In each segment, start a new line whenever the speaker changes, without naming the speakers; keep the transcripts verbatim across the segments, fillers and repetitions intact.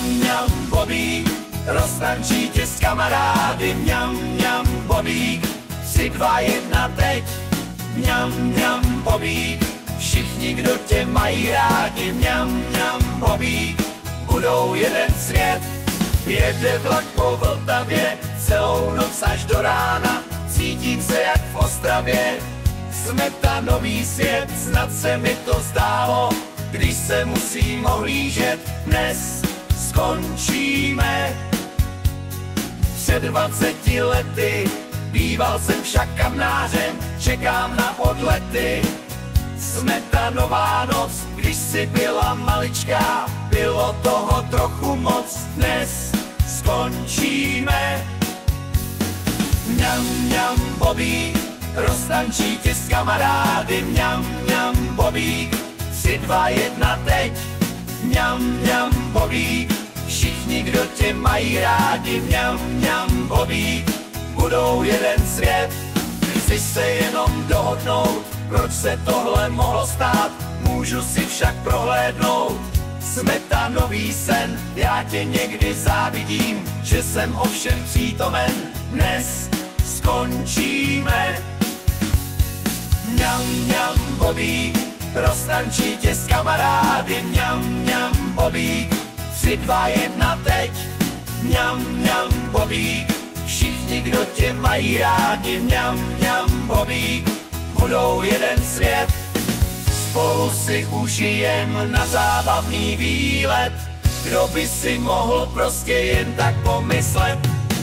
Mňam, mňam, Bobík, roztančí tě s kamarády. Mňam, mňam, Bobík, tři, dva, jedna, teď. Mňam, mňam, Bobík, všichni, kdo tě mají rádi. Mňam, mňam, Bobík, budou jeden svět. Jede vlak po Vltavě, celou noc až do rána, cítím se jak v Ostravě. Smetanový svět, snad se mi to zdálo, když se musím ohlížet, dnes skončíme. Před dvaceti lety býval jsem však kamnářem, čekám na odlety. Smetanová noc, když si byla maličká, bylo toho trochu moc, dnes skončíme. Mňam, mňam, Bobík, roztančí tě s kamarády. Mňam, mňam, Bobík, tři, dva, jedna, teď. Mňam, mňam, Bobík, všichni, kdo tě mají rádi. Mňam, mňam, Bobík, budou jeden svět. Chci se jenom dohodnout, proč se tohle mohlo stát, můžu si však prohlédnout smetanový sen. Já tě někdy závidím, že jsem ovšem přítomen, dnes skončíme. Mňam, mňam, Bobík, roztančí tě s kamarády. Mňam, mňam, Bobík, tři, dva, jedna, teď. Mňam, mňam, Bobík, všichni, kdo tě mají rádi. Mňam, mňam, Bobík, budou jeden svět. Spolu si užijem na zábavný výlet, kdo by si mohl prostě jen tak pomyslet.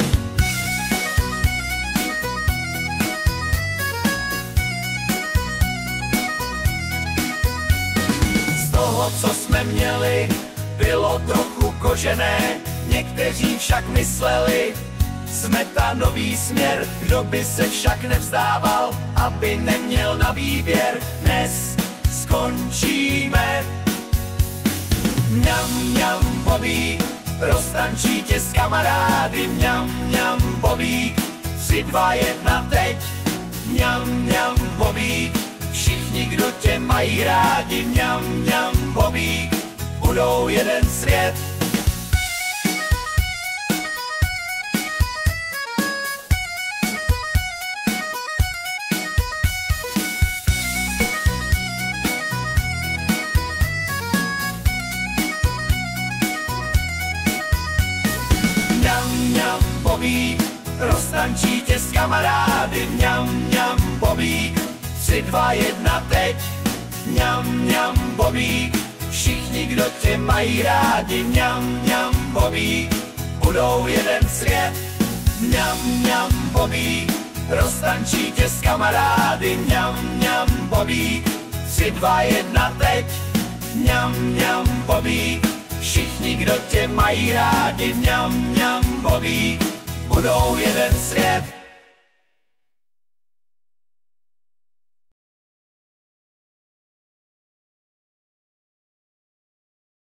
Z toho, co jsme měli, bylo trochu kožené, někteří však mysleli, smetanový směr, kdo by se však nevzdával, aby neměl na výběr, dnes skončíme. Mňam, mňam, Bobík, roztančí tě s kamarády. Mňam, mňam, Bobík, tři, dva, jedna, teď. Mňam, mňam, Bobík, všichni, kdo tě mají rádi. Mňam, mňam, Bobík, budou jeden svět. Mňam, mňam, Bobík, roztančí tě s kamarády. Mňam, mňam, Bobík, tři, dva, jedna, teď. Mňam, mňam, Bobík, všichni, kdo tě mají rádi. Mňam, mňam, Bobík, budou jeden svět. Mňam, mňam, Bobík, roztančí tě s kamarády. Mňam, mňam, Bobík, tři, dva, jedna, teď. Mňam, mňam, Bobík, všichni, kdo tě mají rádi. Mňam, mňam, Bobík, budou jeden svět.